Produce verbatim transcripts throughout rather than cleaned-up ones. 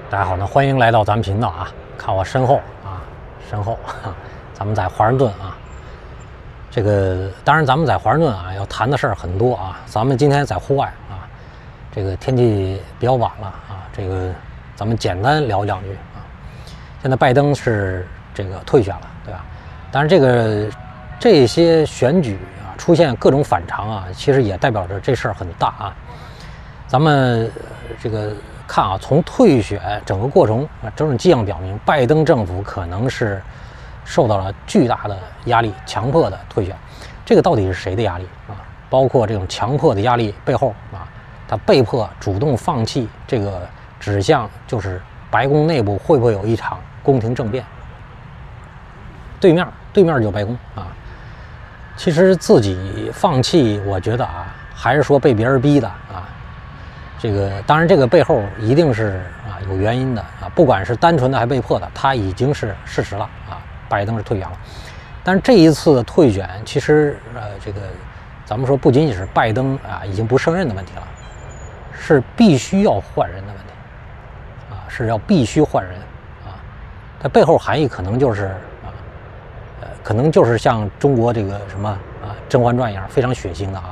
大家好，那欢迎来到咱们频道啊！看我身后啊，身后，哈咱们在华盛顿啊。这个当然，咱们在华盛顿啊，要谈的事儿很多啊。咱们今天在户外啊，这个天气比较晚了啊，这个咱们简单聊两句啊。现在拜登是这个退选了，对吧？当然，这个这些选举啊出现各种反常啊，其实也代表着这事儿很大啊。咱们这个。看啊，从退选整个过程啊，种种迹象表明，拜登政府可能是受到了巨大的压力，强迫的退选。这个到底是谁的压力啊？包括这种强迫的压力背后啊，他被迫主动放弃这个指向，就是白宫内部会不会有一场宫廷政变？对面对面就白宫啊。其实自己放弃，我觉得啊，还是说被别人逼的啊。这个当然，这个背后一定是啊有原因的啊，不管是单纯的还被迫的，他已经是事实了啊。拜登是退选了，但是这一次的退选，其实呃这个咱们说不仅仅是拜登啊已经不胜任的问题了，是必须要换人的问题啊，是要必须换人啊。它背后含义可能就是啊呃可能就是像中国这个什么啊《甄嬛传》一样非常血腥的啊。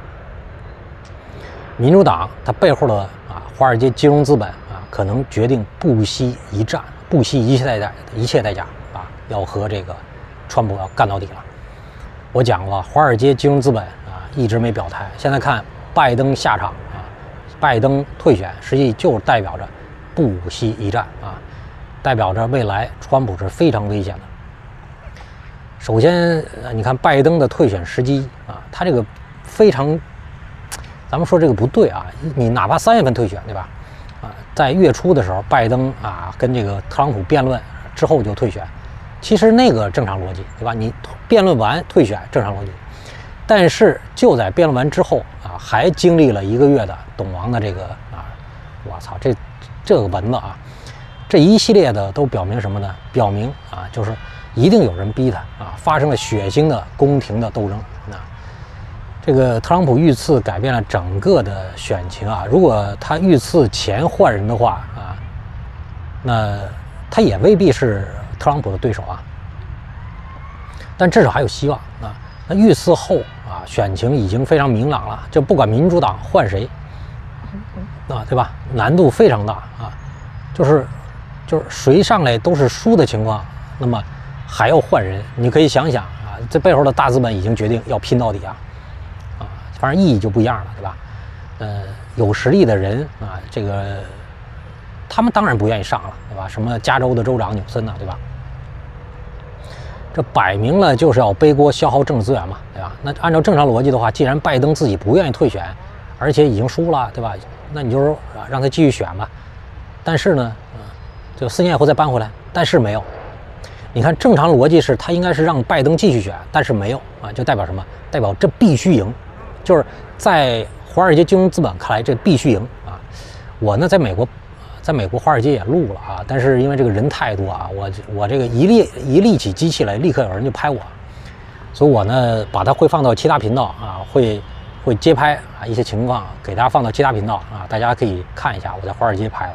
民主党它背后的啊华尔街金融资本啊，可能决定不惜一战，不惜一切代价，一切代价啊，要和这个川普要干到底了。我讲过，华尔街金融资本啊一直没表态，现在看拜登下场啊，拜登退选，实际就代表着不惜一战啊，代表着未来川普是非常危险的。首先，你看拜登的退选时机啊，他这个非常。咱们说这个不对啊，你哪怕三月份退选，对吧？啊，在月初的时候，拜登啊跟这个特朗普辩论之后就退选，其实那个正常逻辑，对吧？你辩论完退选正常逻辑，但是就在辩论完之后啊，还经历了一个月的懂王的这个啊，我操，这这个文字啊，这一系列的都表明什么呢？表明啊，就是一定有人逼他啊，发生了血腥的宫廷的斗争啊。这个特朗普遇刺改变了整个的选情啊！如果他遇刺前换人的话啊，那他也未必是特朗普的对手啊。但至少还有希望啊！那遇刺后啊，选情已经非常明朗了，就不管民主党换谁啊，对吧？难度非常大啊，就是就是谁上来都是输的情况，那么还要换人，你可以想想啊，这背后的大资本已经决定要拼到底啊！反正意义就不一样了，对吧？呃，有实力的人啊，这个他们当然不愿意上了，对吧？什么加州的州长纽森呐，对吧？这摆明了就是要背锅消耗政治资源嘛，对吧？那按照正常逻辑的话，既然拜登自己不愿意退选，而且已经输了，对吧？那你就说啊，让他继续选吧。但是呢，啊，就四年以后再搬回来，但是没有。你看，正常逻辑是他应该是让拜登继续选，但是没有啊，就代表什么？代表这必须赢。就是在华尔街金融资本看来，这必须赢啊！我呢，在美国，在美国华尔街也录了啊，但是因为这个人太多啊，我我这个一立一立起机器来，立刻有人就拍我，所以我呢，把它会放到其他频道啊，会会接拍啊一些情况，给大家放到其他频道啊，大家可以看一下我在华尔街拍了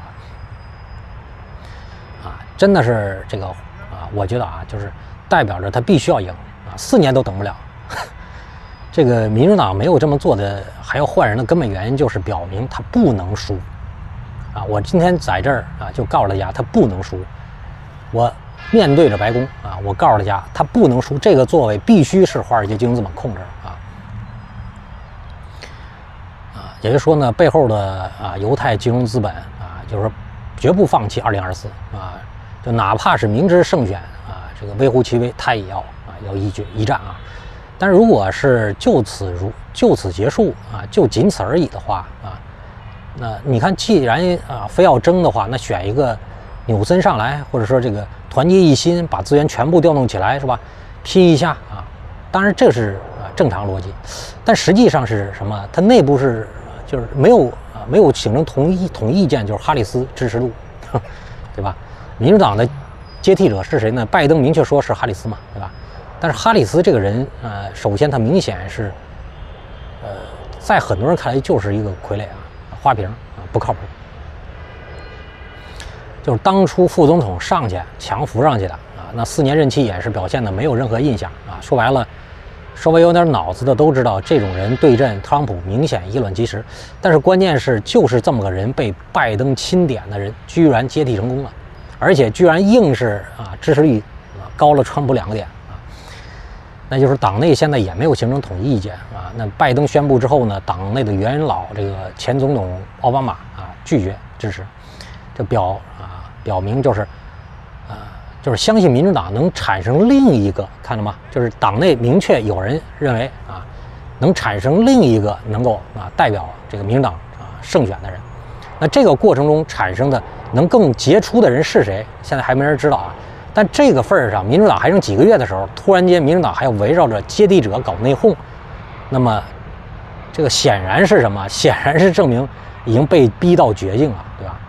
啊，真的是这个啊，我觉得啊，就是代表着他必须要赢啊，四年都等不了。这个民主党没有这么做的，还要换人的根本原因就是表明他不能输，啊！我今天在这儿啊，就告诉大家他不能输。我面对着白宫啊，我告诉大家他不能输，这个座位必须是华尔街金融资本控制啊。啊，也就是说呢，背后的啊犹太金融资本啊，就是说绝不放弃二零二四啊，就哪怕是明知胜选啊，这个微乎其微，他也要啊要一决一战啊。但是如果是就此如就此结束啊，就仅此而已的话啊，那你看，既然啊非要争的话，那选一个纽森上来，或者说这个团结一心，把资源全部调动起来，是吧？拼一下啊，当然这是啊正常逻辑，但实际上是什么？它内部是就是没有啊没有形成同意统一意见，就是哈里斯支持度，对吧？民主党的接替者是谁呢？拜登明确说是哈里斯嘛，对吧？但是哈里斯这个人，呃，首先他明显是，呃，在很多人看来就是一个傀儡啊，花瓶啊，不靠谱。 就是当初副总统上去强扶上去的啊，那四年任期也是表现的没有任何印象啊。说白了，稍微有点脑子的都知道，这种人对阵特朗普明显以卵击石。但是关键是，就是这么个人被拜登钦点的人，居然接替成功了，而且居然硬是啊支持率啊高了川普两个点啊。那就是党内现在也没有形成统一意见啊。那拜登宣布之后呢，党内的元老这个前总统奥巴马啊拒绝支持，这表啊表明就是啊就是相信民主党能产生另一个，看到吗？就是党内明确有人认为啊能产生另一个能够啊代表这个民主党啊胜选的人。那这个过程中产生的能更杰出的人是谁？现在还没人知道啊。但这个份儿上，民主党还剩几个月的时候，突然间民主党还要围绕着接替者搞内讧，那么这个显然是什么？显然是证明已经被逼到绝境了，对吧？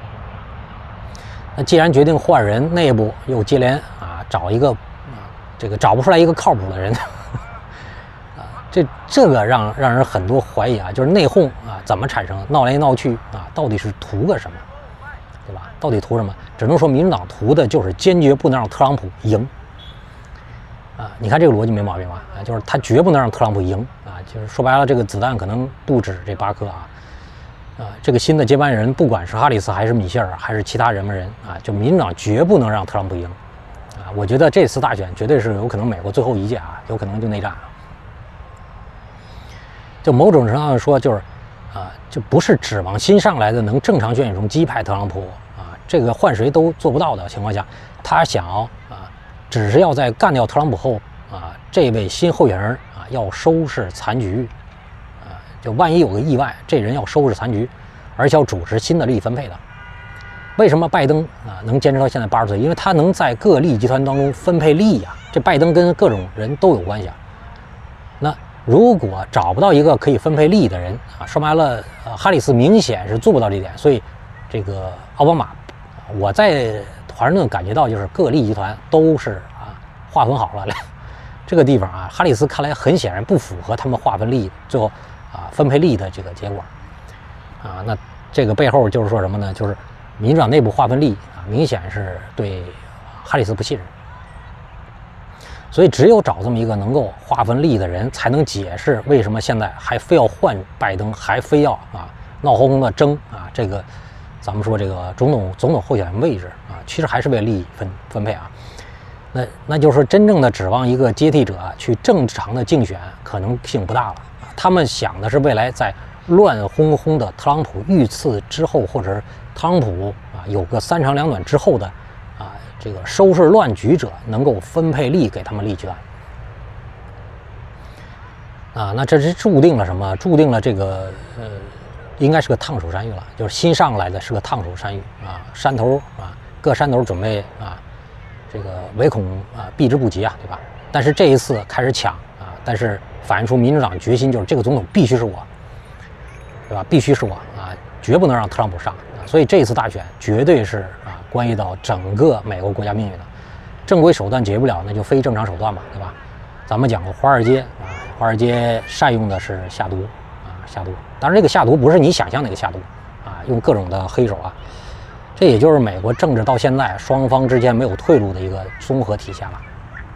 那既然决定换人，内部又接连啊找一个啊这个找不出来一个靠谱的人，啊这这个让让人很多怀疑啊，就是内讧啊怎么产生？闹来闹去啊，到底是图个什么？对吧？到底图什么？只能说民主党图的就是坚决不能让特朗普赢啊！你看这个逻辑没毛病吧？啊，就是他绝不能让特朗普赢啊！就是说白了，这个子弹可能不止这八颗啊！啊，这个新的接班人，不管是哈里斯还是米歇尔还是其他人们人啊，就民主党绝不能让特朗普赢啊！我觉得这次大选绝对是有可能美国最后一届啊，有可能就内战啊！就某种程度上说，就是。啊，就不是指望新上来的能正常选举中击败特朗普啊，这个换谁都做不到的情况下，他想啊，只是要在干掉特朗普后啊，这位新候选人啊要收拾残局啊，就万一有个意外，这人要收拾残局，而且要主持新的利益分配的。为什么拜登啊能坚持到现在八十岁？因为他能在各利益集团当中分配利益啊，这拜登跟各种人都有关系啊。那如果找不到一个可以分配利益的人啊，说白了，呃，哈里斯明显是做不到这点，所以这个奥巴马，我在华盛顿感觉到就是各利益集团都是啊划分好了，这个地方啊，哈里斯看来很显然不符合他们划分利益最后啊分配利益的这个结果啊，那这个背后就是说什么呢？就是民主党内部划分利益啊，明显是对哈里斯不信任。所以只有找这么一个能够划分利益的人，才能解释为什么现在还非要换拜登，还非要啊闹哄哄的争啊这个，咱们说这个总统总统候选人位置啊，其实还是为利益分分配啊。那那就是说，真正的指望一个接替者去正常的竞选，可能性不大了啊。他们想的是未来在乱哄哄的特朗普遇刺之后，或者是特朗普啊有个三长两短之后的。这个收拾乱局者能够分配利益给他们利益集团啊，那这是注定了什么？注定了这个呃，应该是个烫手山芋了，就是新上来的是个烫手山芋啊，山头啊，各山头准备啊，这个唯恐啊避之不及啊，对吧？但是这一次开始抢啊，但是反映出民主党决心就是这个总统必须是我，对吧？必须是我啊，绝不能让特朗普上啊，所以这一次大选绝对是啊。关系到整个美国国家命运的，正规手段解决不了，那就非正常手段嘛，对吧？咱们讲过华尔街啊，华尔街善用的是下毒啊，下毒。当然，这个下毒不是你想象那个下毒啊，用各种的黑手啊，这也就是美国政治到现在双方之间没有退路的一个综合体现了。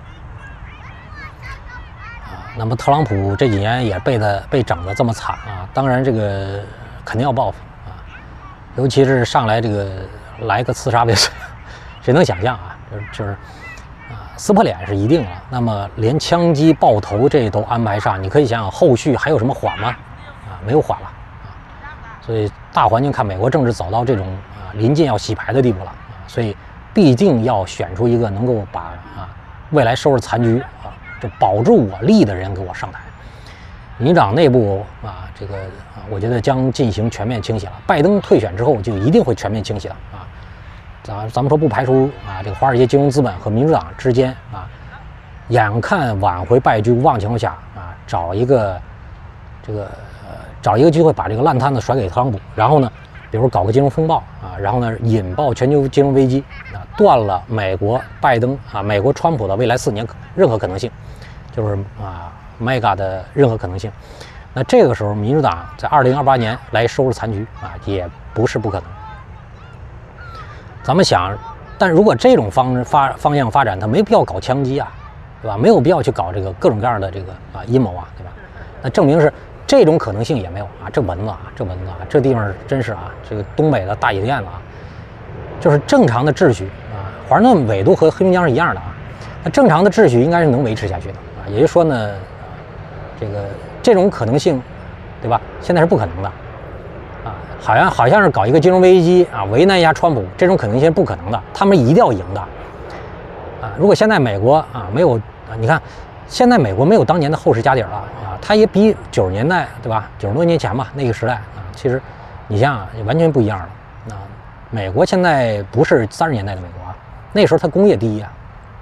啊，那么特朗普这几年也被他被整得这么惨啊，当然这个肯定要报复啊，尤其是上来这个。来个刺杀未遂，谁能想象啊？就是就是啊，撕破脸是一定了。那么连枪击爆头这都安排上，你可以想想后续还有什么缓吗？啊，没有缓了啊。所以大环境看，美国政治走到这种啊临近要洗牌的地步了啊，所以必定要选出一个能够把啊未来收拾残局啊，就保住我利的人给我上台。民主党内部啊，这个啊，我觉得将进行全面清洗了。拜登退选之后，就一定会全面清洗了啊。咱咱们说不排除啊，这个华尔街金融资本和民主党之间啊，眼看挽回败局无望情况下啊，找一个这个呃找一个机会把这个烂摊子甩给特朗普，然后呢，比如搞个金融风暴啊，然后呢引爆全球金融危机啊，断了美国拜登啊，美国川普的未来四年任何可能性，就是啊。mega 的任何可能性，那这个时候民主党在二零二八年来收拾残局啊，也不是不可能。 咱们想，但如果这种方发方向发展，他没必要搞枪击啊，对吧？没有必要去搞这个各种各样的这个啊阴谋啊，对吧？那证明是这种可能性也没有啊。这蚊子啊，这蚊子啊，这地方真是啊，这个东北的大野店子啊，就是正常的秩序啊。华盛顿纬度和黑龙江是一样的啊，那正常的秩序应该是能维持下去的啊。也就是说呢，这个这种可能性，对吧？现在是不可能的。好像好像是搞一个金融危机啊，为难一下川普，这种可能性是不可能的，他们一定要赢的啊！如果现在美国啊没有啊，你看现在美国没有当年的后世家底了啊，它也比九十年代对吧，九十多年前吧那个时代啊，其实你想想完全不一样了啊！美国现在不是三十年代的美国啊，那时候它工业第一啊。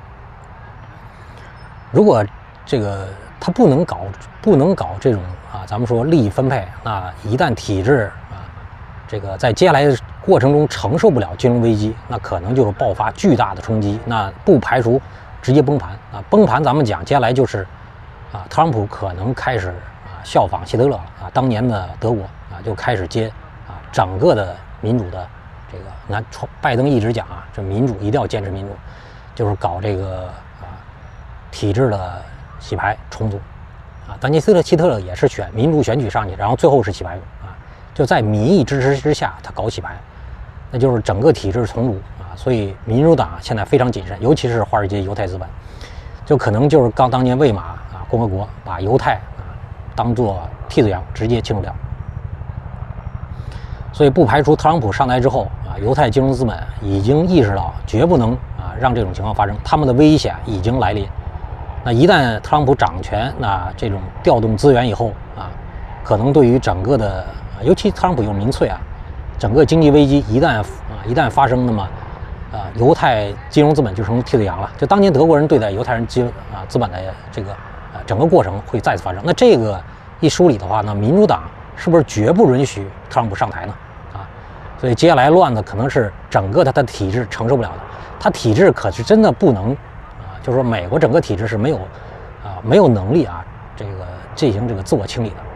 如果这个它不能搞不能搞这种啊，咱们说利益分配，那一旦体制这个在接下来的过程中承受不了金融危机，那可能就是爆发巨大的冲击，那不排除直接崩盘啊！崩盘，咱们讲接下来就是啊，特朗普可能开始啊效仿希特勒啊当年的德国啊，就开始接啊整个的民主的这个，你看拜登一直讲啊，这民主一定要坚持民主，就是搞这个啊体制的洗牌重组啊。当年希特希特勒也是选民主选举上去，然后最后是洗牌啊。就在民意支持之下，他搞洗牌，那就是整个体制重组啊。所以民主党现在非常谨慎，尤其是华尔街犹太资本，就可能就是刚当年魏玛啊共和国把犹太啊当做替罪羊直接清除掉。所以不排除特朗普上台之后啊，犹太金融资本已经意识到绝不能啊让这种情况发生，他们的危险已经来临。那一旦特朗普掌权，那这种调动资源以后啊，可能对于整个的尤其特朗普又民粹啊，整个经济危机一旦啊一旦发生，那么啊犹太金融资本就成替罪羊了。就当年德国人对待犹太人金啊资本的这个啊整个过程会再次发生。那这个一梳理的话，那民主党是不是绝不允许特朗普上台呢？啊，所以接下来乱的可能是整个他的体制承受不了的。他体制可是真的不能啊，就是说美国整个体制是没有啊没有能力啊这个进行这个自我清理的。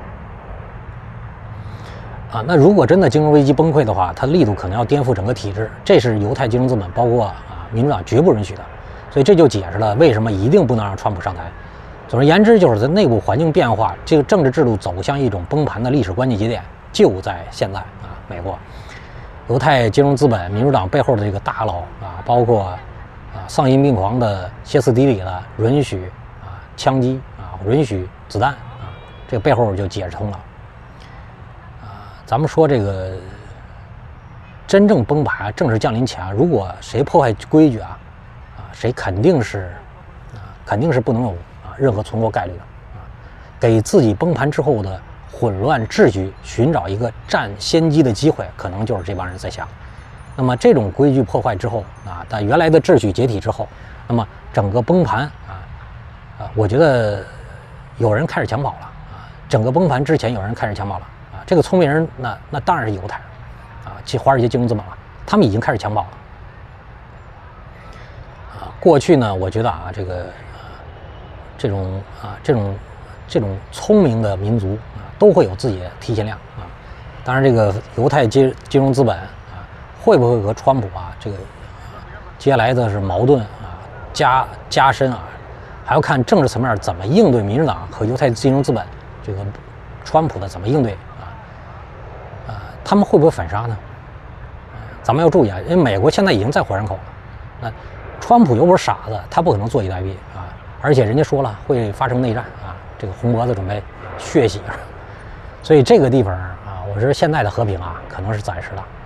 啊，那如果真的金融危机崩溃的话，它力度可能要颠覆整个体制，这是犹太金融资本包括啊民主党绝不允许的，所以这就解释了为什么一定不能让川普上台。总而言之，就是在内部环境变化，这个政治制度走向一种崩盘的历史关键节点就在现在啊，美国犹太金融资本、民主党背后的这个大佬啊，包括啊丧心病狂的歇斯底里的允许啊枪击啊允许子弹啊，这个背后就解释通了。咱们说这个真正崩盘、正式降临前，如果谁破坏规矩啊，啊，谁肯定是啊，肯定是不能有啊任何存活概率的啊。给自己崩盘之后的混乱秩序寻找一个占先机的机会，可能就是这帮人在想。那么这种规矩破坏之后啊，但原来的秩序解体之后，那么整个崩盘啊啊，我觉得有人开始抢跑了啊。整个崩盘之前，有人开始抢跑了。这个聪明人，那那当然是犹太人，啊，其华尔街金融资本了，他们已经开始抢跑了。啊，过去呢，我觉得啊，这个、啊、这种啊这种这种聪明的民族啊，都会有自己的提前量啊。当然，这个犹太金金融资本啊，会不会和川普啊这个、啊、接下来的是矛盾啊加加深啊，还要看政治层面怎么应对民主党和犹太金融资本这个川普的怎么应对。他们会不会反杀呢？咱们要注意啊，因为美国现在已经在火山口了。那川普又不是傻子，他不可能坐以待毙啊！而且人家说了会发生内战啊，这个红脖子准备血洗，所以这个地方啊，我说现在的和平啊，可能是暂时的。